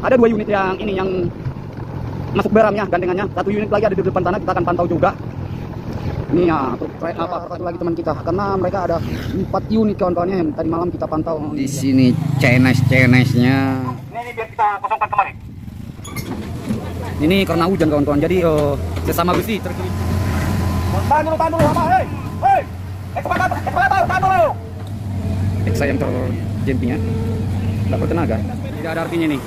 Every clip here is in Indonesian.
Ada 2 unit yang ini yang masuk beramnya, gandengannya. 1 unit lagi ada di depan sana, kita akan pantau juga. Ini ya, satu lagi teman kita, karena mereka ada 4 unit kawan-kawannya yang tadi malam kita pantau. Di sini CNS-nya. Ini biar kita kosongkan kemarin. Ini karena hujan kawan-kawan, jadi sesama besi terkeliling. Tahan dulu apa? Hei, tahan dulu. Saya yang terjempingnya tidak bertenaga, tidak ada artinya nih.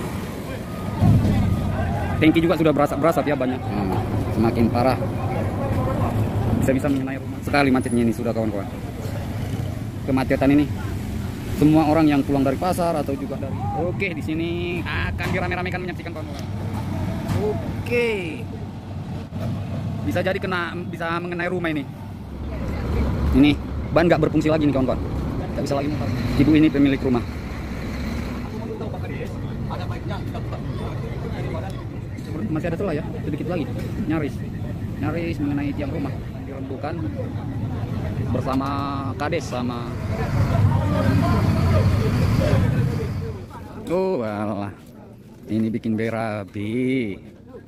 Tangki juga sudah berasap ya banyak. Semakin parah, bisa mengenai rumah sekali macetnya ini sudah kawan-kawan. Kemacetan ini semua orang yang pulang dari pasar atau juga dari di sini akan dirame-ramekan menyaksikan kawan-kawan. Bisa jadi bisa mengenai rumah ini. Ini ban nggak berfungsi lagi nih kawan-kawan, nggak bisa lagi mutar. Ibu ini pemilik rumah. Masih ada celah ya, sedikit lagi nyaris mengenai tiang rumah, dirembukan bersama kades sama walah, ini bikin berapi.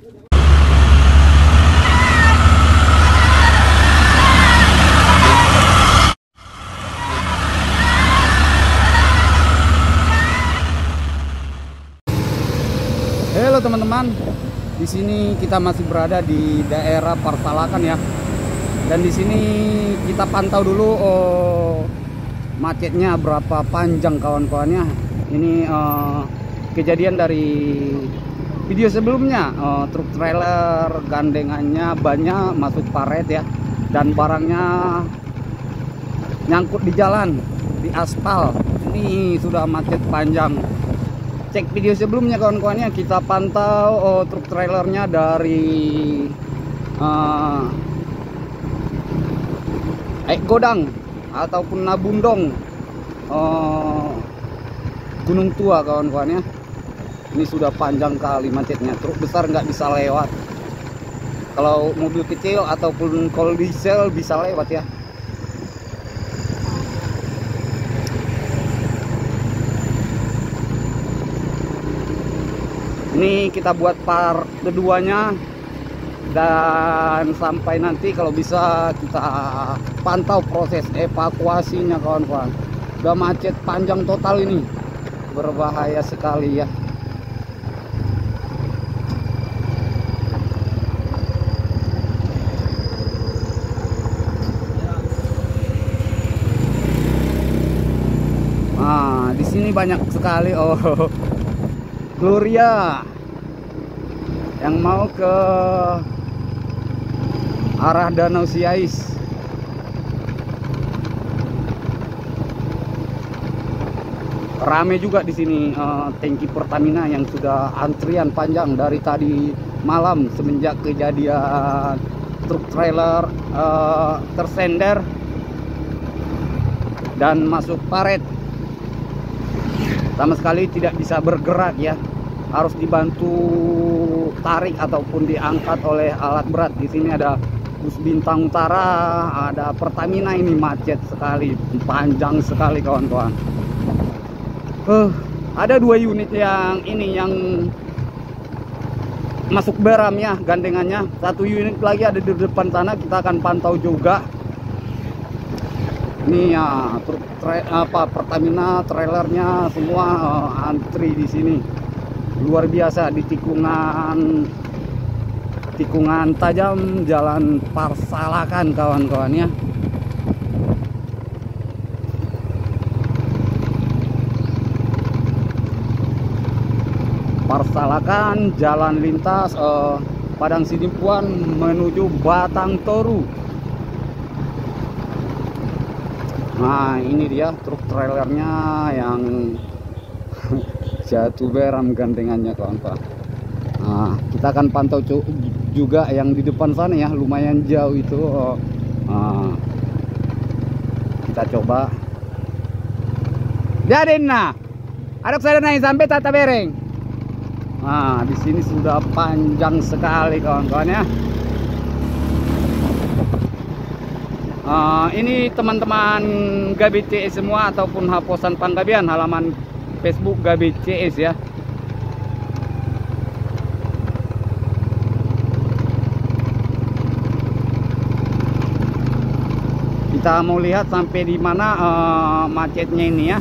Halo teman-teman, di sini kita masih berada di daerah Parsalakan ya. Dan di sini kita pantau dulu macetnya berapa panjang kawan-kawannya. Ini kejadian dari video sebelumnya, truk trailer gandengannya banyak masuk paret ya, dan barangnya nyangkut di jalan, di aspal. Ini sudah macet panjang. Cek video sebelumnya kawan-kawannya, kita pantau truk trailernya dari Godang ataupun Nabundong, Gunung Tua kawan-kawannya. Ini sudah panjang kali macetnya, truk besar nggak bisa lewat. Kalau mobil kecil ataupun kol diesel bisa lewat ya. Ini kita buat part keduanya, dan sampai nanti kalau bisa kita pantau proses evakuasinya kawan-kawan. Udah macet panjang total ini, berbahaya sekali ya. Nah, di sini banyak sekali Gloria yang mau ke arah Danau Siais. Rame juga di sini tangki Pertamina yang sudah antrian panjang dari tadi malam semenjak kejadian truk trailer tersender dan masuk paret. Sama sekali tidak bisa bergerak ya, harus dibantu tarik ataupun diangkat oleh alat berat. Di sini ada bus Bintang Utara, ada Pertamina. Ini macet sekali, panjang sekali kawan-kawan. Ada 2 unit yang ini yang masuk beram ya, gandengannya. 1 unit lagi ada di depan sana, kita akan pantau juga. Ini ya, truk Pertamina trailernya semua antri di sini. Luar biasa di tikungan tajam jalan Parsalakan kawan-kawannya. Parsalakan jalan lintas Padang Sidimpuan menuju Batang Toru. Nah, ini dia truk trailernya yang jatuh beram gandengannya kawan-kawan. Nah, kita akan pantau juga yang di depan sana ya, lumayan jauh itu. Kita coba. Jadi aduk saya naik sampai tata bereng. Nah, di sini sudah panjang sekali kawan-kawan ya. Ini teman-teman Gabi CS semua ataupun Haposan Panggabean, halaman Facebook Gabi CS ya. Kita mau lihat sampai di mana macetnya ini ya.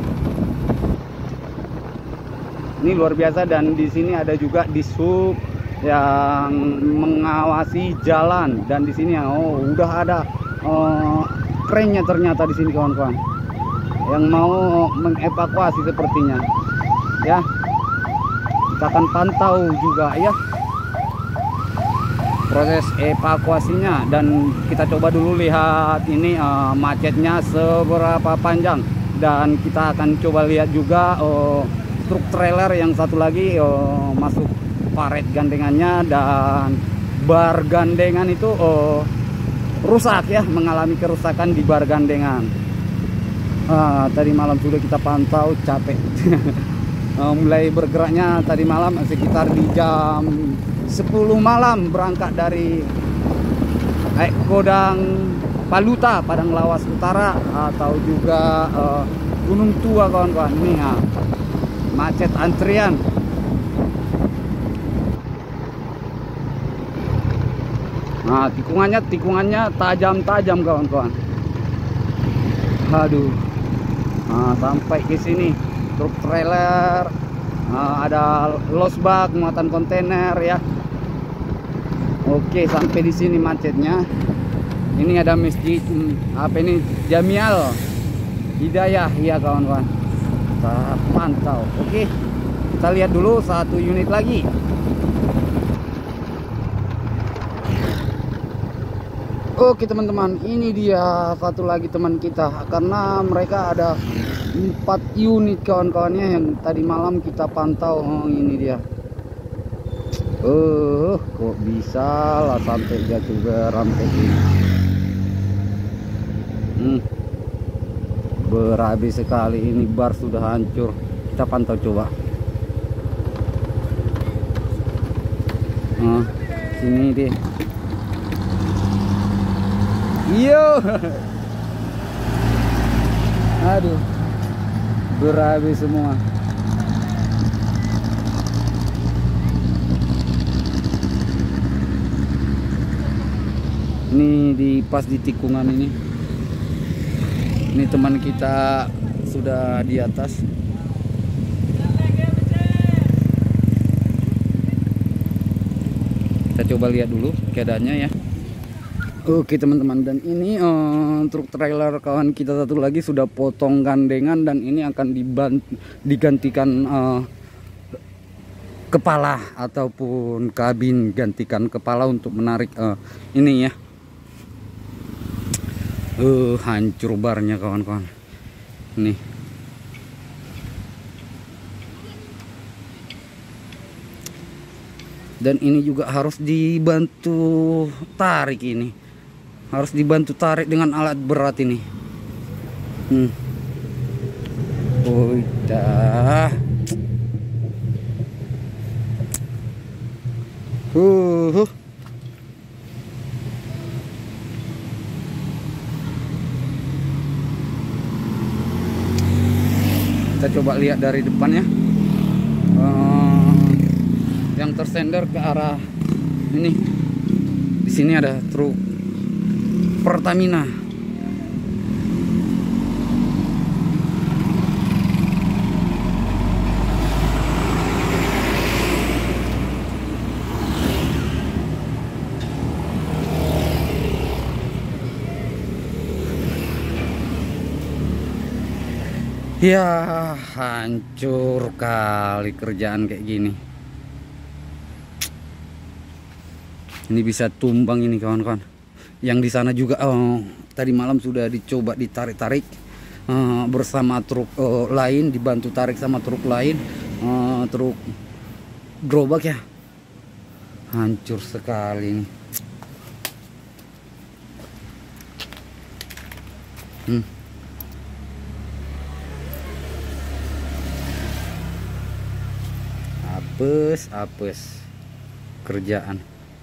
Ini luar biasa, dan di sini ada juga dishub yang mengawasi jalan, dan di sini udah ada kerennya ternyata di sini kawan-kawan yang mau mengevakuasi sepertinya ya. Kita akan pantau juga ya proses evakuasinya, dan kita coba dulu lihat ini macetnya seberapa panjang, dan kita akan coba lihat juga truk trailer yang satu lagi masuk paret gandengannya, dan bar gandengan itu rusak ya, mengalami kerusakan di bar gandengan. Tadi malam sudah kita pantau, capek. Mulai bergeraknya tadi malam sekitar di jam 10 malam, berangkat dari Kodang Paluta, Padang Lawas Utara, atau juga Gunung Tua kawan-kawan. Ini macet antrian. Nah, tikungannya tajam-tajam kawan-kawan. Aduh. Nah, sampai ke sini truk trailer, ada losbak muatan kontainer ya. Oke, sampai di sini macetnya. Ini ada masjid apa ini, Jamial Hidayah ya kawan-kawan. Kita pantau. Oke, kita lihat dulu satu unit lagi. Oke teman-teman, ini dia satu lagi teman kita, karena mereka ada 4 unit kawan-kawannya yang tadi malam kita pantau. Ini dia. Kok bisa lah sampai jatuh garam kayak gini. Berabi sekali, ini bar sudah hancur. Kita pantau coba. Sini deh. Yo. Aduh. Berabi semua. Ini pas di tikungan ini. Ini teman kita sudah di atas. Kita coba lihat dulu keadaannya ya. Oke teman-teman, dan ini truk trailer kawan kita satu lagi sudah potong gandengan, dan ini akan digantikan kepala ataupun kabin, gantikan kepala untuk menarik ini ya. Hancur barnya kawan-kawan. Nih. Dan ini juga harus dibantu tarik ini. Harus dibantu tarik dengan alat berat ini. Udah. Kita coba lihat dari depannya. Yang tersender ke arah ini. Di sini ada truk Pertamina. Ya, hancur kali kerjaan kayak gini. Ini bisa tumbang ini kawan-kawan. Yang di sana juga tadi malam sudah dicoba ditarik-tarik bersama truk lain, dibantu tarik sama truk lain, truk gerobak ya. Hancur sekali ini. Apes kerjaan.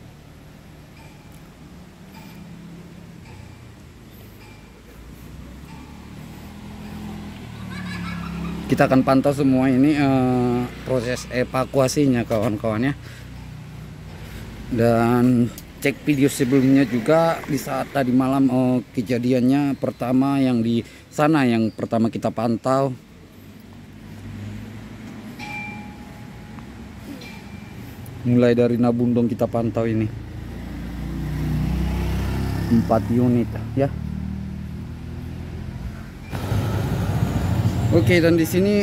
Kita akan pantau semua ini proses evakuasinya kawan-kawan ya. Dan cek video sebelumnya juga di saat tadi malam kejadiannya pertama yang di sana yang pertama kita pantau. Mulai dari Nabundong kita pantau ini 4 unit ya. Oke, dan di sini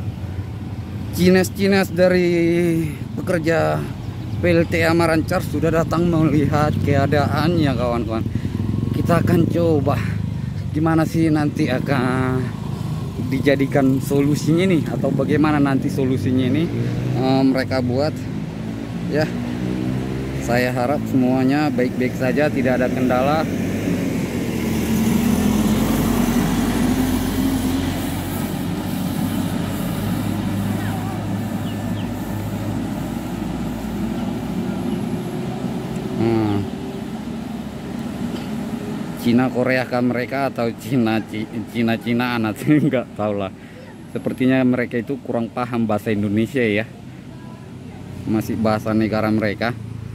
Cines dari pekerja PLTA Marancar sudah datang melihat keadaannya kawan-kawan. Kita akan coba gimana sih nanti akan dijadikan solusinya nih, atau bagaimana nanti solusinya ini mereka buat ya. Saya harap semuanya baik-baik saja, tidak ada kendala. Cina Korea kan mereka, atau Cina anak nggak tahu lah. Sepertinya mereka itu kurang paham bahasa Indonesia ya, masih bahasa negara mereka.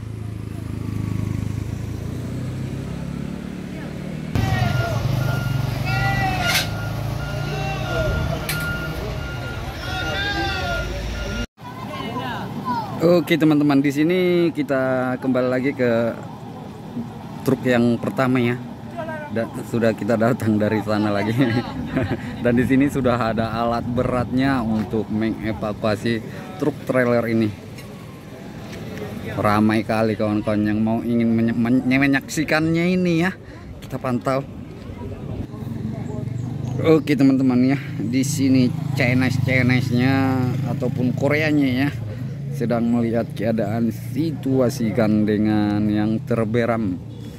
Oke teman-teman, di sini kita kembali lagi ke truk yang pertama ya. Sudah kita datang dari sana lagi. Dan di sini sudah ada alat beratnya untuk mengevakuasi truk trailer ini. Ramai kali kawan-kawan yang mau ingin menyaksikannya ini ya. Kita pantau. Oke teman-teman ya, di sini Chinese-nya ataupun Koreanya ya sedang melihat keadaan situasi gandengan yang terberam.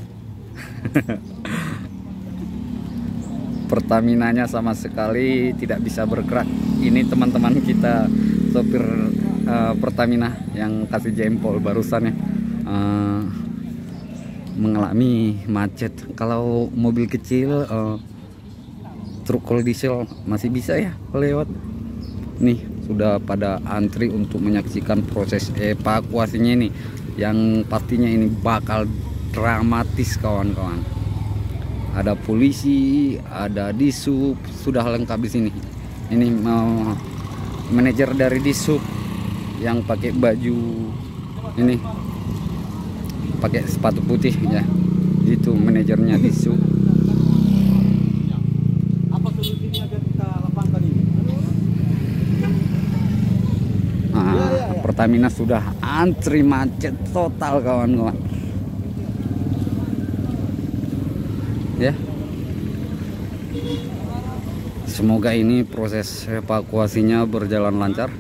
Pertaminanya sama sekali tidak bisa bergerak. Ini teman-teman kita sopir Pertamina yang kasih jempol barusan ya, mengalami macet. Kalau mobil kecil truk diesel masih bisa ya lewat. Nih sudah pada antri untuk menyaksikan proses evakuasinya ini, yang pastinya ini bakal dramatis kawan-kawan. Ada polisi, ada Disub, sudah lengkap di sini. Ini manajer dari Disub yang pakai baju ini, pakai sepatu putih ya. Itu manajernya Disub. Apa solusinya agar kita lapangkan ini? Pertamina sudah antri macet total kawan-kawan. Ya, semoga ini proses evakuasinya berjalan lancar.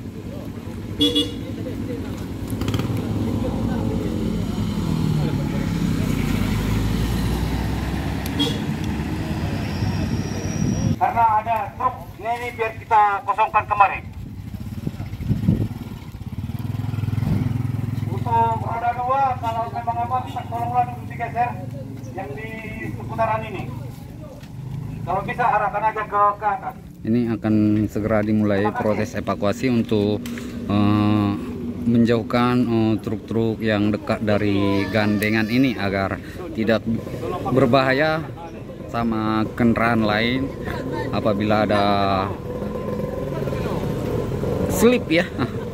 Karena ada truk ini biar kita kosongkan kemarin. Untuk roda 2 kalau memang apa, tolonglah dulu digeser yang di seputaran ini. Kalau bisa arahkan aja ke atas. Ini akan segera dimulai proses evakuasi untuk menjauhkan truk-truk yang dekat dari gandengan ini agar tidak berbahaya sama kendaraan lain apabila ada slip ya,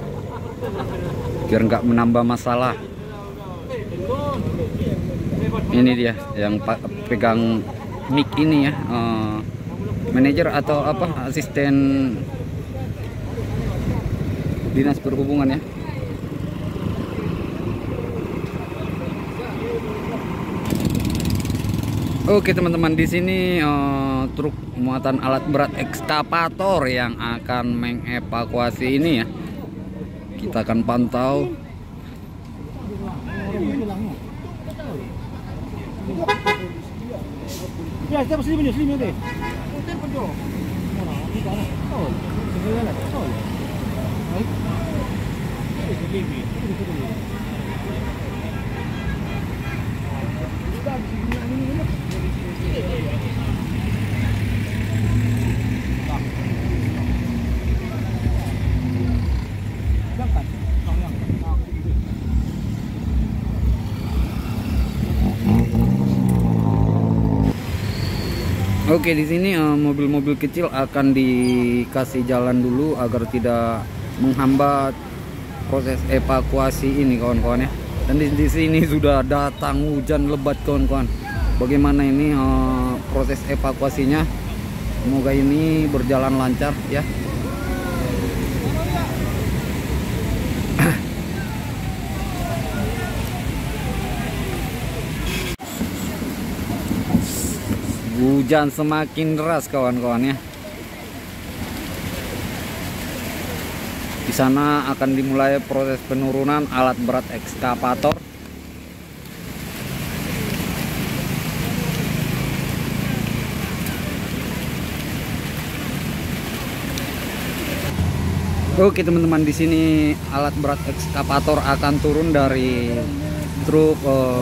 biar nggak menambah masalah. Ini dia yang pegang mic ini ya, manajer atau apa, asisten dinas perhubungan ya. Oke teman-teman, di sini truk muatan alat berat ekskavator yang akan mengevakuasi ini ya. Kita akan pantau. Ya, kita sini deh. Oke, di sini mobil-mobil kecil akan dikasih jalan dulu agar tidak menghambat proses evakuasi ini kawan-kawan ya. Dan di sini sudah datang hujan lebat kawan-kawan. Bagaimana ini proses evakuasinya? Semoga ini berjalan lancar ya. Hujan semakin deras kawan-kawan ya. Di sana akan dimulai proses penurunan alat berat ekskavator. Oke teman-teman, di sini alat berat ekskavator akan turun dari truk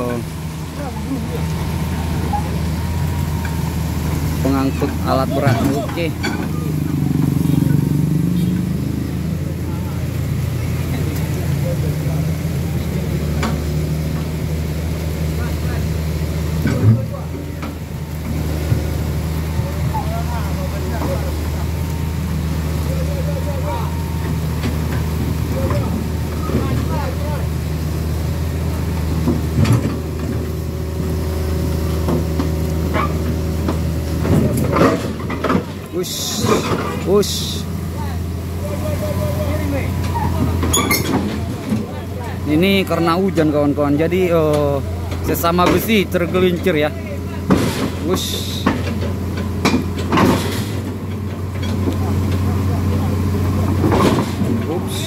pengangkut alat berat. Oke. Wush. Ini karena hujan kawan-kawan, jadi sesama besi tergelincir ya. Wush. Ups.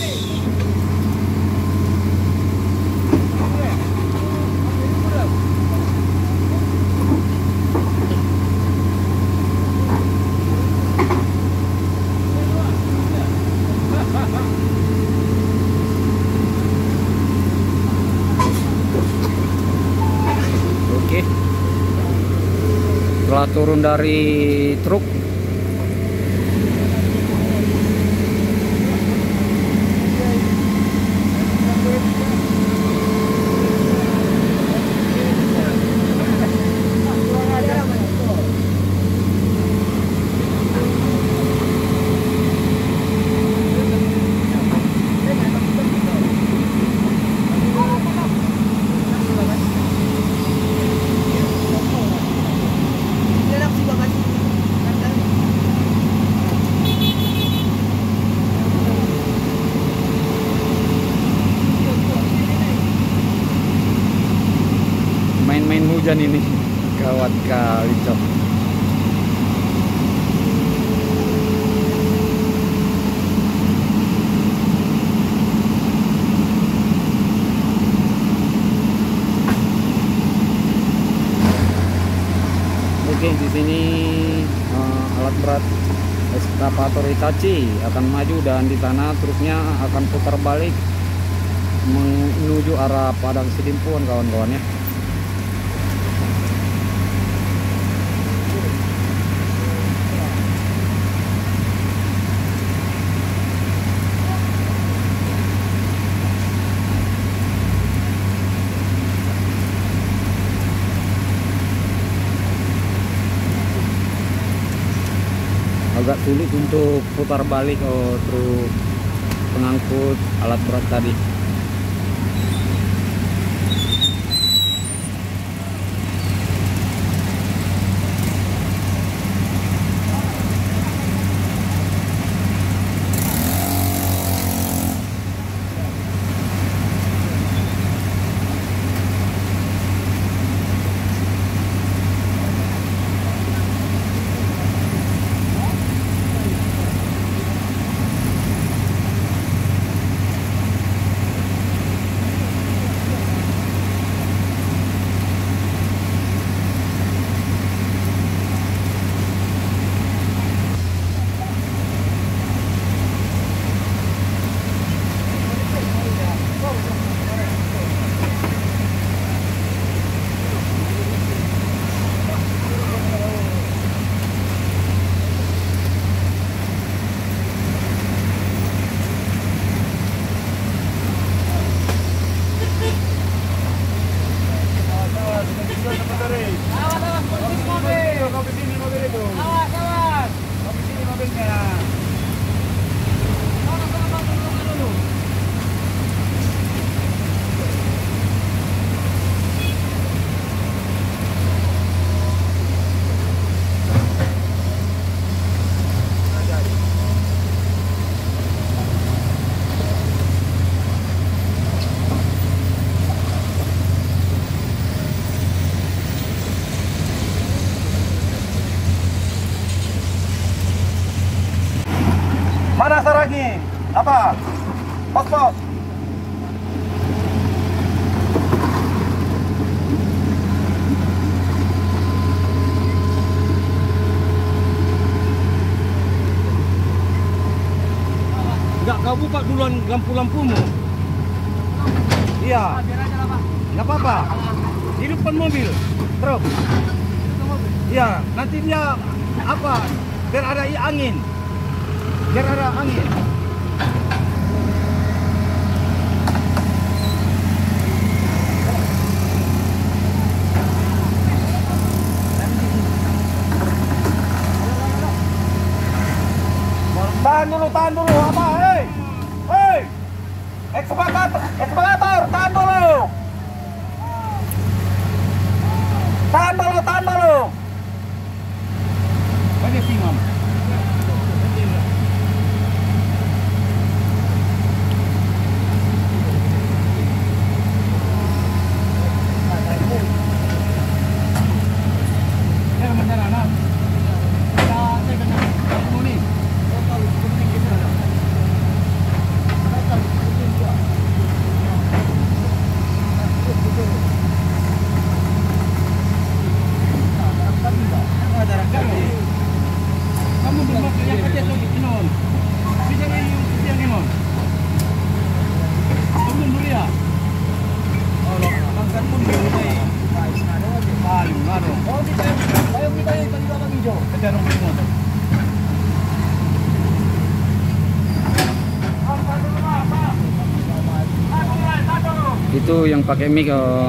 Setelah turun dari truk, main-main hujan ini gawat kali cok. Oke, di sini alat berat ekskavator Hitachi akan maju dan di sana terusnya akan putar balik menuju arah Padang Sidimpuan kawan-kawan ya. Agak sulit untuk putar balik truk pengangkut alat berat tadi. duluan lampu-lampumu. Iya. Nggak apa-apa. Di depan mobil. Truk. Iya, nanti dia apa? Biar ada angin. Biar ada angin. Tahan dulu, apa? Hei, ekskavator, tahan dulu. Tahan dulu. Banyak sih, Mam. Itu yang pakai mic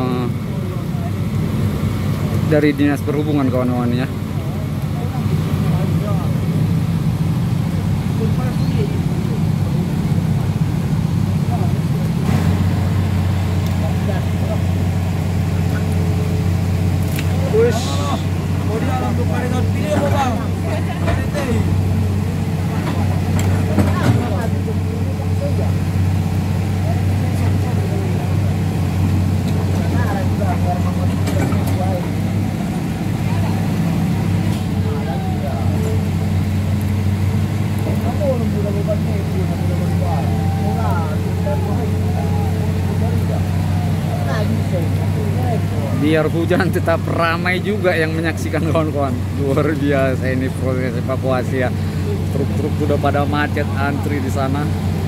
dari Dinas Perhubungan kawan-kawan ya. Biar hujan tetap ramai juga yang menyaksikan kawan-kawan. Luar biasa ini proses evakuasi ya. Truk-truk sudah pada macet antri di sana.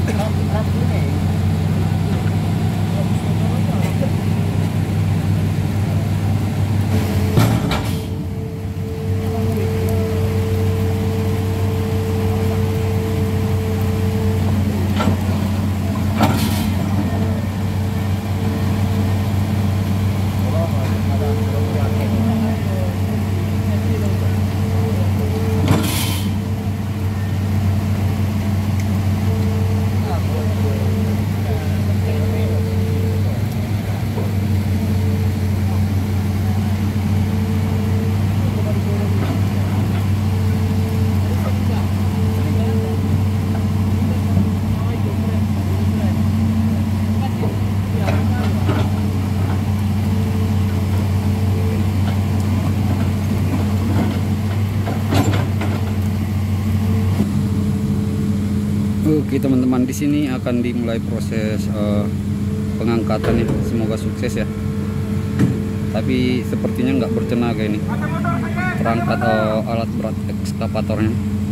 Oke teman-teman, di sini akan dimulai proses pengangkatan ya. Semoga sukses ya. Tapi sepertinya nggak bertenaga ini perangkat alat berat ekskavatornya.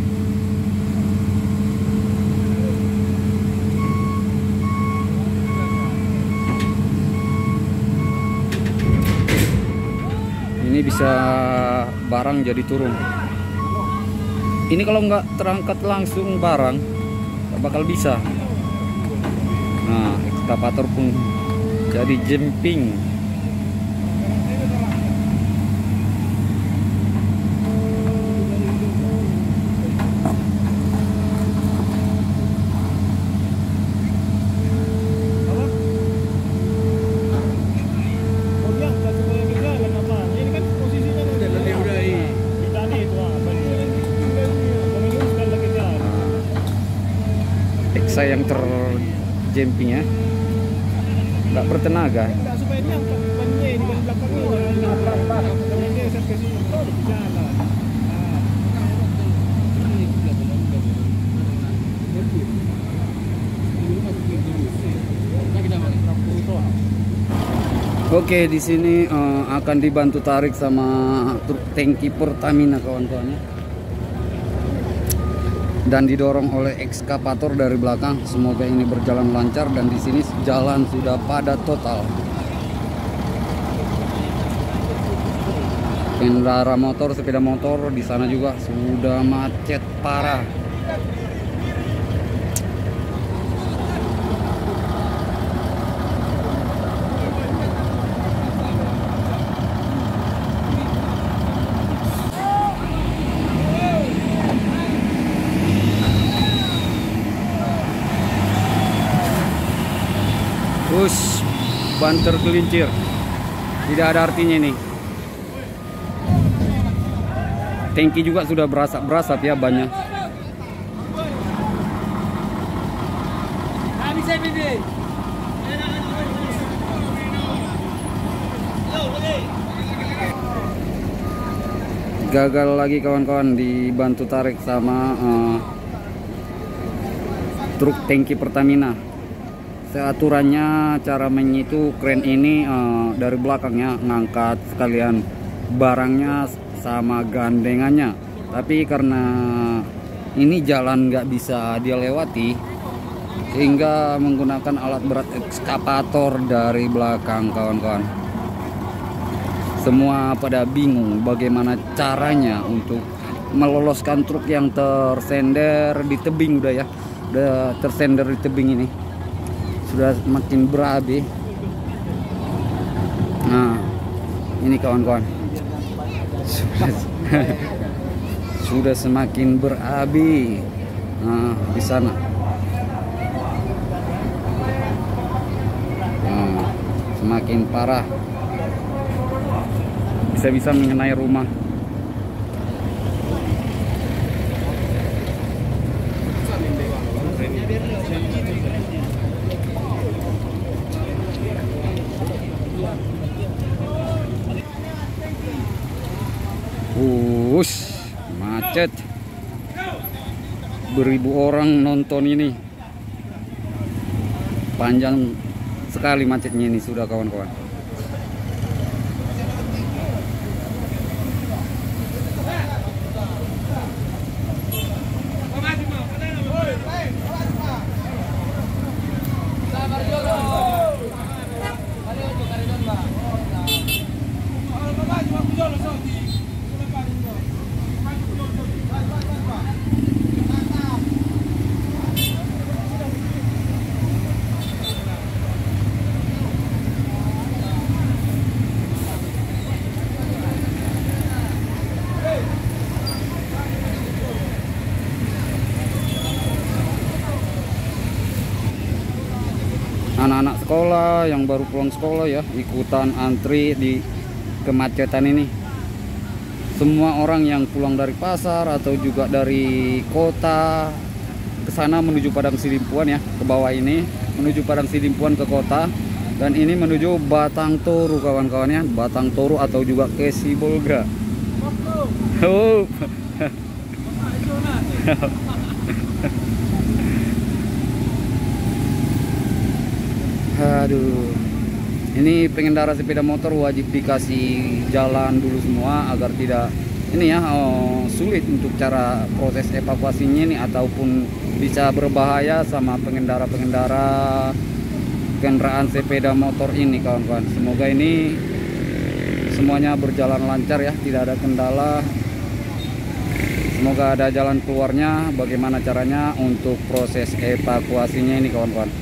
Ini bisa barang jadi turun. Ini kalau nggak terangkat langsung barang bakal bisa. Nah, ekskavator pun jadi jumping. Saya yang terjemping ya, nggak bertenaga. Oke, di sini akan dibantu tarik sama truk tangki Pertamina kawan-kawan. dan didorong oleh ekskavator dari belakang. Semoga ini berjalan lancar dan di sini jalan sudah padat total. Pengendara motor, sepeda motor di sana juga sudah macet parah. Ban tergelincir, tidak ada artinya ini. Tangki juga sudah berasap ya banyak. Gagal lagi kawan-kawan, dibantu tarik sama truk tangki Pertamina. Aturannya cara menyitu kren ini dari belakangnya ngangkat sekalian barangnya sama gandengannya. Tapi karena ini jalan nggak bisa dia lewati, sehingga menggunakan alat berat ekskavator dari belakang kawan-kawan. Semua pada bingung bagaimana caranya untuk meloloskan truk yang tersender di tebing. Udah tersender di tebing ini. Sudah makin berabe. Nah, ini kawan-kawan sudah semakin berabe. Nah, di sana. Nah, semakin parah. Bisa-bisa mengenai rumah. Macet. Beribu orang nonton ini. Panjang sekali macetnya ini sudah kawan-kawan. Anak-anak sekolah yang baru pulang sekolah ya ikutan antri di kemacetan ini. Semua orang yang pulang dari pasar atau juga dari kota ke sana menuju Padang Sidimpuan ya, ke bawah ini menuju Padang Sidimpuan ke kota, dan ini menuju Batang Toru kawan-kawan ya, Batang Toru atau juga ke Sibolga. Oh. Aduh, ini pengendara sepeda motor wajib dikasih jalan dulu semua agar tidak ini ya sulit untuk cara proses evakuasinya ini, ataupun bisa berbahaya sama pengendara-pengendara kendaraan sepeda motor ini kawan-kawan. Semoga ini semuanya berjalan lancar ya, tidak ada kendala. Semoga ada jalan keluarnya, bagaimana caranya untuk proses evakuasinya ini kawan-kawan.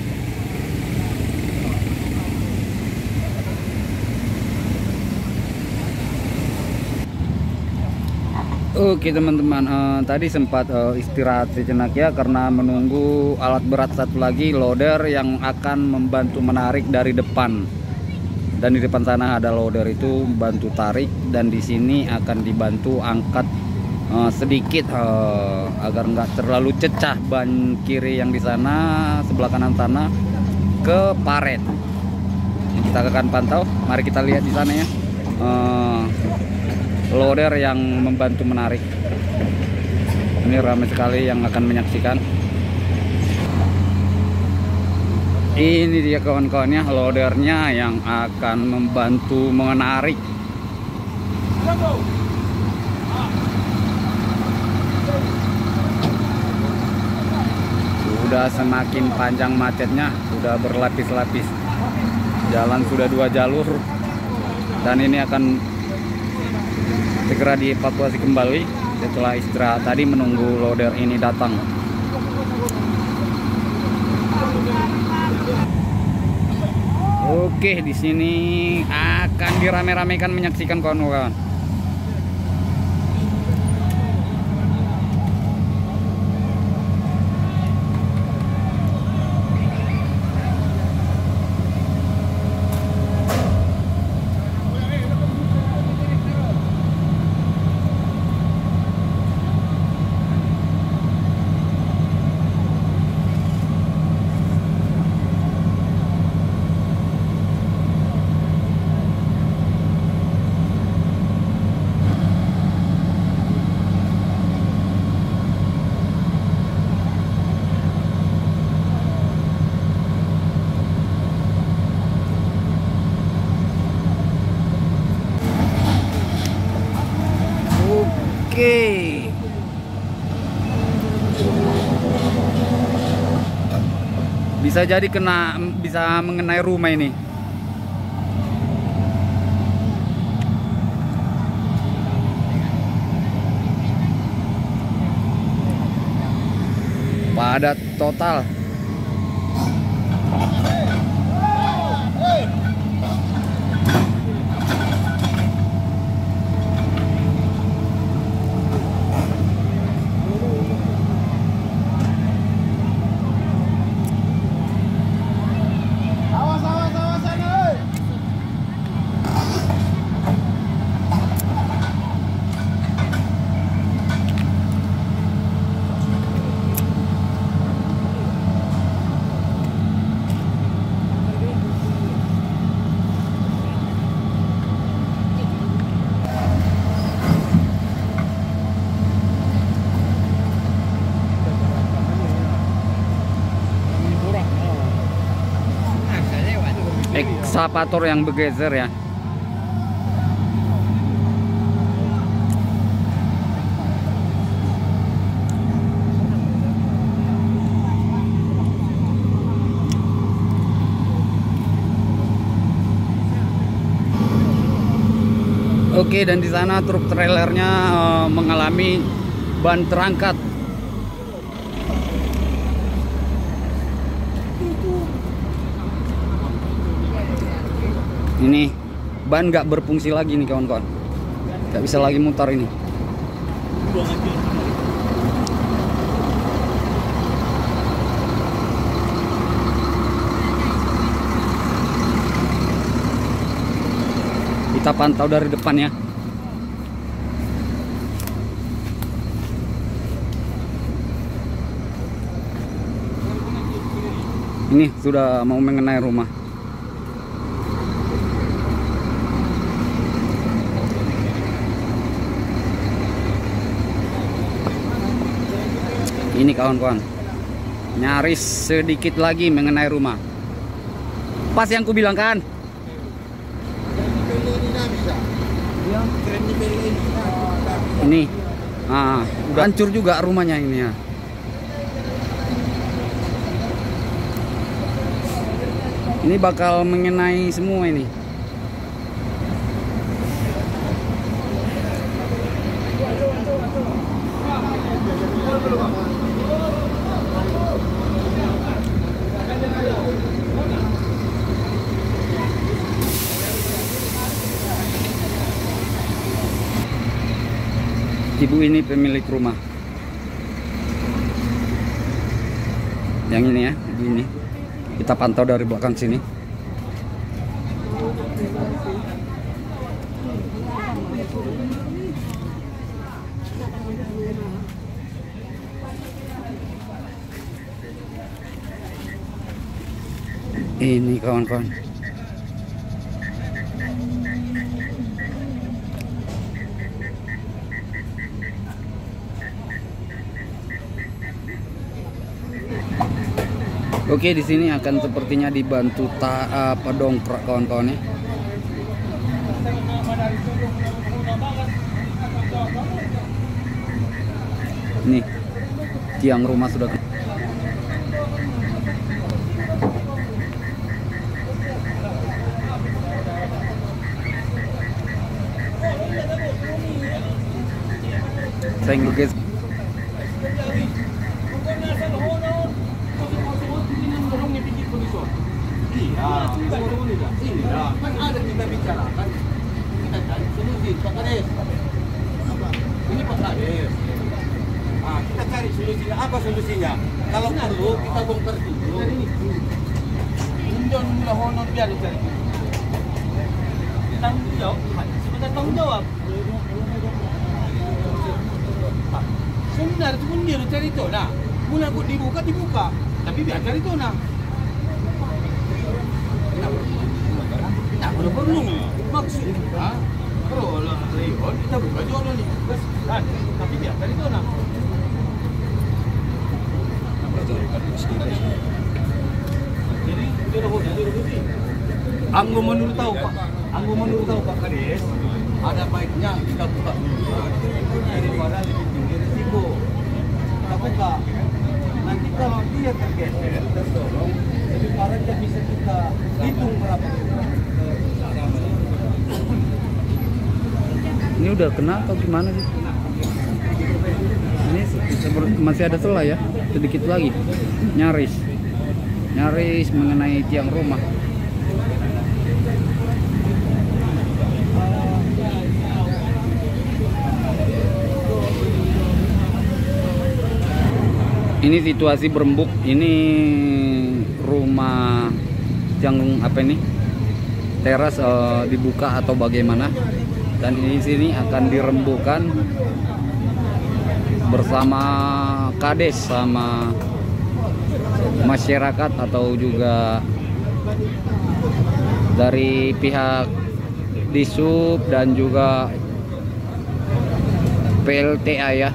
Oke teman-teman, tadi sempat istirahat sejenak ya karena menunggu alat berat satu lagi, loader yang akan membantu menarik dari depan. Dan di depan sana ada loader itu bantu tarik, dan di sini akan dibantu angkat sedikit agar nggak terlalu cecah ban kiri yang di sana, sebelah kanan sana ke paret. Kita akan pantau, mari kita lihat di sana ya. Loader yang membantu menarik. Ini ramai sekali yang akan menyaksikan. Ini dia kawan-kawannya, loadernya yang akan membantu menarik. sudah semakin panjang macetnya, sudah berlapis-lapis. Jalan sudah 2 jalur dan ini akan segera dievakuasi kembali setelah istirahat tadi menunggu loader ini datang. Oke, di sini akan dirame-ramekan menyaksikan kawan-kawan. Oke. Bisa jadi bisa mengenai rumah ini. Padat total. Ekskavator yang bergeser ya. Oke, dan di sana truk trailernya mengalami ban terangkat. Ini ban nggak berfungsi lagi nih kawan-kawan, nggak bisa lagi mutar ini. Kita pantau dari depan ya. Ini sudah mau mengenai rumah. Ini kawan-kawan, nyaris sedikit lagi mengenai rumah. Pas yang ku bilang kan. Ini, udah hancur juga rumahnya ini ya. Ini bakal mengenai semua ini. Ibu ini pemilik rumah. Yang ini ya, ibu ini. Kita pantau dari belakang sini. Ini kawan-kawan. Oke, di sini akan sepertinya dibantu pedongkrak kawan-kawan ya. Nih, tiang rumah sudah. Thank you guys. Kan ada kita bicarakan, kita cari solusi Pak Kades. Ini Pak Kades. Kita cari solusinya. Apa solusinya? Kalau perlu kita bongkar dulu. Unjon mula honor biar dicari. Tanggung jawab, sebentar tanggung jawab. Sebenarnya pun dia cari itu. Nah, mula aku dibuka, tapi biar cari itu nah. Nah, perlu maksudnya perlu lah Leon kita buka jualan nih kan tapi dia tadi tuh nah jadi anggo menurut tahu Pak Kades ada baiknya kita buka daripada lebih tinggi risiko kita buka nanti kalau dia tergeser terdorong lebih parah dia bisa kita hitung berapa. Ini udah kena atau gimana sih? Ini masih ada celah ya, sedikit lagi. Nyaris mengenai tiang rumah. Ini situasi berembuk. Ini rumah yang apa ini? Teras dibuka atau bagaimana? Dan di sini akan dirembukan bersama Kades sama masyarakat atau juga dari pihak Disub dan juga PLTA ya.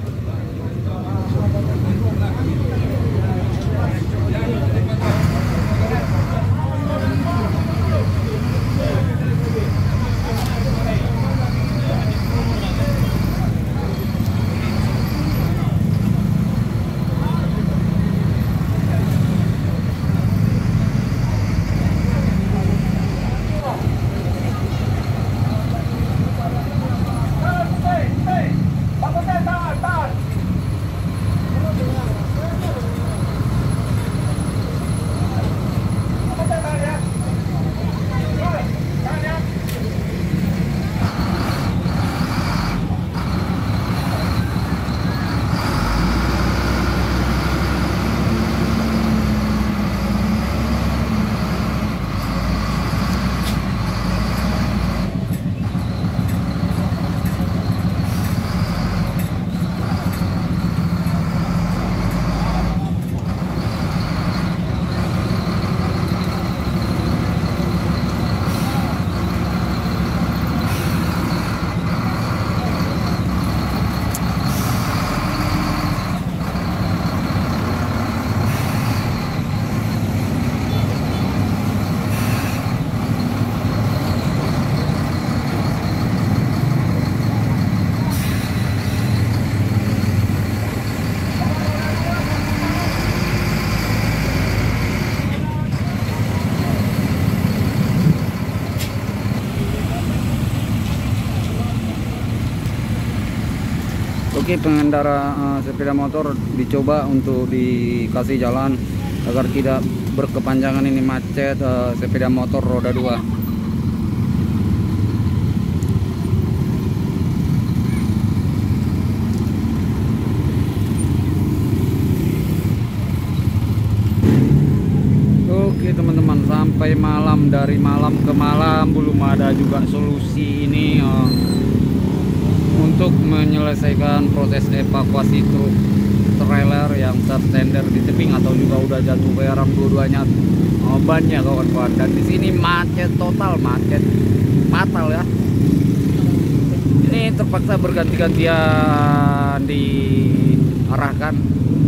Oke, pengendara sepeda motor dicoba untuk dikasih jalan agar tidak berkepanjangan ini macet sepeda motor roda 2. Oke teman-teman, sampai malam, dari malam ke malam belum ada juga solusi ini untuk menyelesaikan proses evakuasi truk trailer yang tertender di tebing atau juga udah jatuh garam dua-duanya bannya kawan-kawan. Dan di sini macet total, macet fatal ya. Ini terpaksa berganti-gantian diarahkan.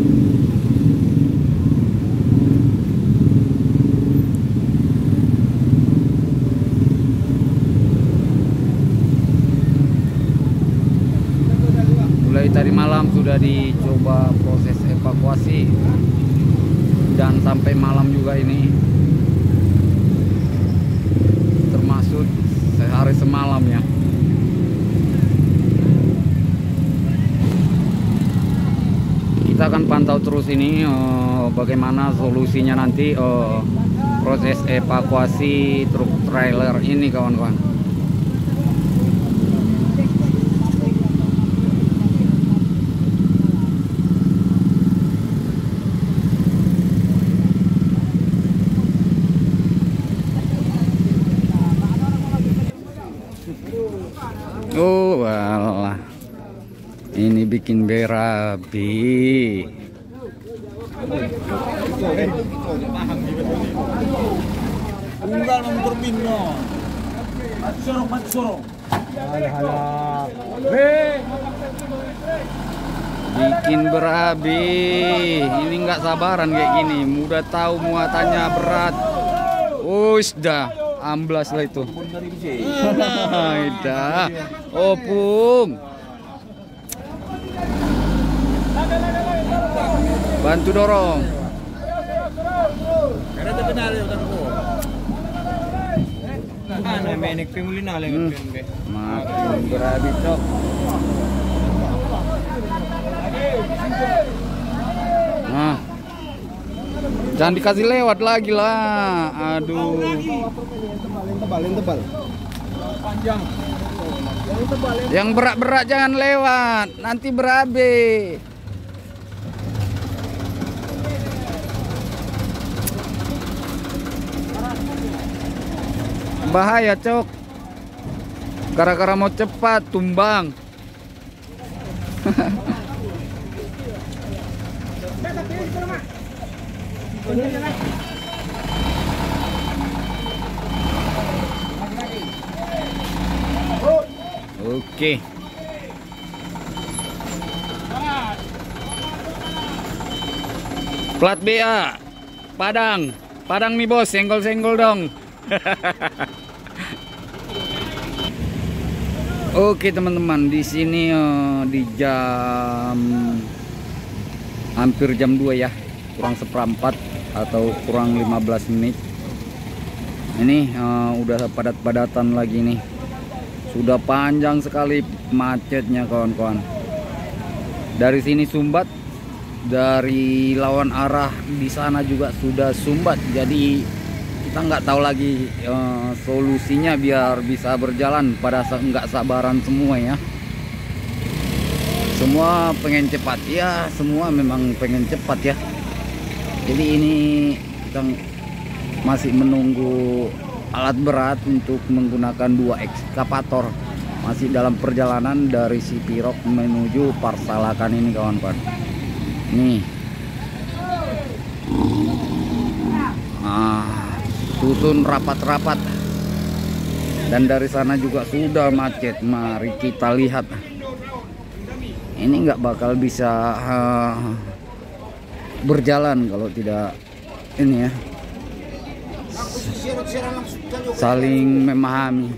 Tadi malam sudah dicoba proses evakuasi dan sampai malam juga ini, termasuk sehari semalam ya. pantau terus ini bagaimana solusinya nanti proses evakuasi truk trailer ini kawan-kawan. Oh walah, ini bikin berabi. Tunggal motor Bino. Mati sorong. Bikin berabi. Ini nggak sabaran kayak gini. Udah tahu muatannya berat. Dah, amblas lah itu. Dah. Opung. Bantu dorong. Karena terkenal ya kan ko. Ano menek pemulina lang pembe. Makin berabi cok. Nah, jangan dikasih lewat lagi lah. Aduh. Tebal. Panjang. Yang berat-berat jangan lewat. Nanti berabe. Bahaya cok. Gara-gara mau cepat tumbang. Oke. Plat BA Padang nih bos, senggol-senggol dong. Oke teman-teman, di sini di jam hampir jam 2 ya, kurang seperempat atau kurang 15 menit. Ini udah padat-padatan lagi nih. Sudah panjang sekali macetnya kawan-kawan. Dari sini sumbat, dari lawan arah di sana juga sudah sumbat. Jadi kita nggak tahu lagi solusinya biar bisa berjalan. Pada nggak sabaran semua ya. Semua pengen cepat ya, semua memang pengen cepat ya. Jadi ini kita masih menunggu alat berat untuk menggunakan 2 ekskavator. Masih dalam perjalanan dari Sipirok menuju Parsalakan ini kawan-kawan. Nih. Susun rapat-rapat. Dan dari sana juga sudah macet. Mari kita lihat. Ini nggak bakal bisa berjalan kalau tidak ini ya, saling memahami.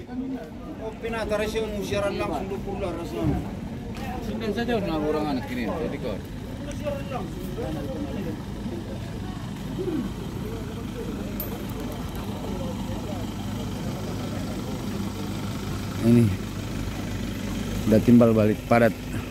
Ini udah timbal balik padat.